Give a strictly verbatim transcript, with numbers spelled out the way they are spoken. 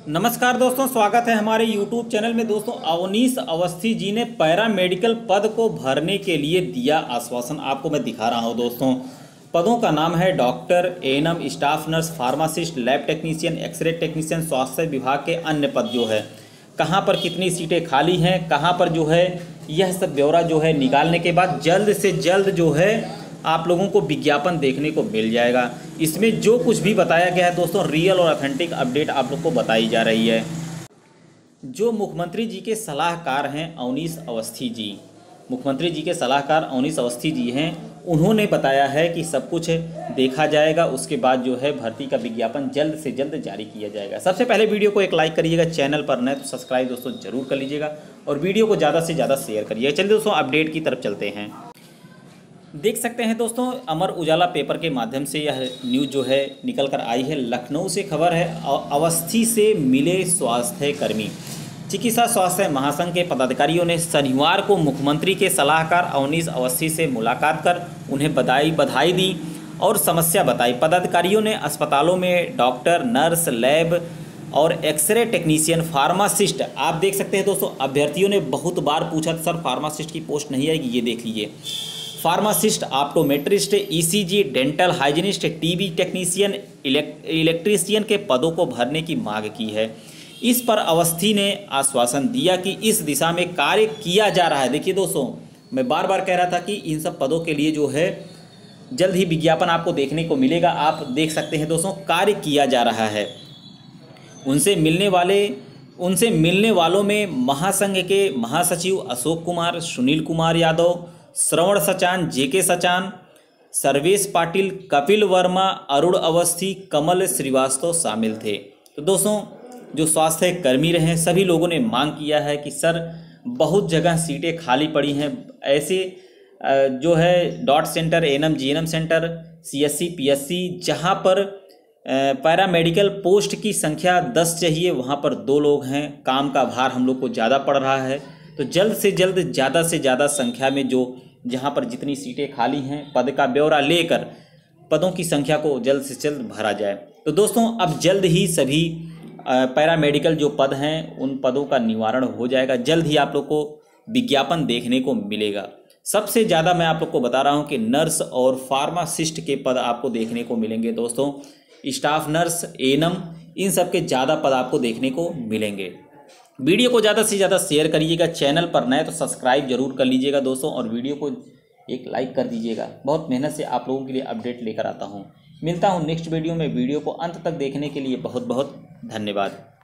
नमस्कार दोस्तों, स्वागत है हमारे यूट्यूब चैनल में। दोस्तों, अवनीश अवस्थी जी ने पैरामेडिकल पद को भरने के लिए दिया आश्वासन। आपको मैं दिखा रहा हूं दोस्तों, पदों का नाम है doctor, ANM, staff nurse, pharmacist, lab technician, x ray technician, स्वास्थ्य विभाग के अन्य पद जो है, कहां पर कितनी सीटें खाली हैं, कहां पर जो है, यह सब ब्यौरा जो है निकालने के बाद जल्द से जल्द जो है आप लोगों को विज्ञापन देखने को मिल जाएगा। इसमें जो कुछ भी बताया गया है दोस्तों, रियल और ऑथेंटिक अपडेट आप लोग को बताई जा रही है। जो मुख्यमंत्री जी के सलाहकार हैं अवनीश अवस्थी जी, मुख्यमंत्री जी के सलाहकार अवनीश अवस्थी जी हैं, उन्होंने बताया है कि सब कुछ देखा जाएगा, उसके बाद जो है भर्ती का विज्ञापन जल्द से जल्द जारी किया जाएगा। सबसे पहले वीडियो को एक लाइक करिएगा, चैनल पर नए तो सब्सक्राइब दोस्तों जरूर कर लीजिएगा और वीडियो को ज़्यादा से ज़्यादा शेयर करिएगा। चलिए दोस्तों, अपडेट की तरफ चलते हैं। देख सकते हैं दोस्तों, अमर उजाला पेपर के माध्यम से यह न्यूज़ जो है निकल कर आई है। लखनऊ से खबर है, अवस्थी से मिले स्वास्थ्य कर्मी। चिकित्सा स्वास्थ्य महासंघ के पदाधिकारियों ने शनिवार को मुख्यमंत्री के सलाहकार अवनीश अवस्थी से मुलाकात कर उन्हें बधाई बधाई दी और समस्या बताई। पदाधिकारियों ने अस्पतालों में डॉक्टर, नर्स, लैब और एक्सरे टेक्नीशियन, फार्मासिस्ट, आप देख सकते हैं दोस्तों, अभ्यर्थियों ने बहुत बार पूछा सर फार्मासिस्ट की पोस्ट नहीं आएगी, ये देख लीजिए। Pharmacist, optometrist, ECG, dental hygienist, TB technician, electrician के पदों को भरने की मांग की है। इस पर अवस्थी ने आश्वासन दिया कि इस दिशा में कार्य किया जा रहा है। देखिए दोस्तों, मैं बार बार कह रहा था कि इन सब पदों के लिए जो है जल्द ही विज्ञापन आपको देखने को मिलेगा। आप देख सकते हैं दोस्तों, कार्य किया जा रहा है। उनसे मिलने वाले उनसे मिलने वालों में महासंघ के महासचिव अशोक कुमार, सुनील कुमार यादव, श्रवण सचान, जेके सचान, सर्वेश पाटिल, कपिल वर्मा, अरुण अवस्थी, कमल श्रीवास्तव शामिल थे। तो दोस्तों, जो स्वास्थ्य कर्मी रहे सभी लोगों ने मांग किया है कि सर बहुत जगह सीटें खाली पड़ी हैं, ऐसे जो है DOT centre, ANM, GNM centre, CSC, PSC, जहां पर पैरामेडिकल पोस्ट की संख्या दस चाहिए, वहां पर दो लोग हैं। काम का भार हम लोग को ज़्यादा पड़ रहा है, तो जल्द से जल्द ज़्यादा से ज़्यादा संख्या में जो जहां पर जितनी सीटें खाली हैं, पद का ब्यौरा लेकर पदों की संख्या को जल्द से जल्द भरा जाए। तो दोस्तों, अब जल्द ही सभी पैरामेडिकल जो पद हैं उन पदों का निवारण हो जाएगा। जल्द ही आप लोग को विज्ञापन देखने को मिलेगा। सबसे ज़्यादा मैं आप लोग को बता रहा हूं कि नर्स और फार्मासिस्ट के पद आपको देखने को मिलेंगे दोस्तों। स्टाफ नर्स, एएनएम, इन सब के ज़्यादा पद आपको देखने को मिलेंगे। वीडियो को ज़्यादा से ज़्यादा शेयर करिएगा, चैनल पर नए तो सब्सक्राइब जरूर कर लीजिएगा दोस्तों और वीडियो को एक लाइक कर दीजिएगा। बहुत मेहनत से आप लोगों के लिए अपडेट लेकर आता हूँ। मिलता हूँ नेक्स्ट वीडियो में। वीडियो को अंत तक देखने के लिए बहुत बहुत धन्यवाद।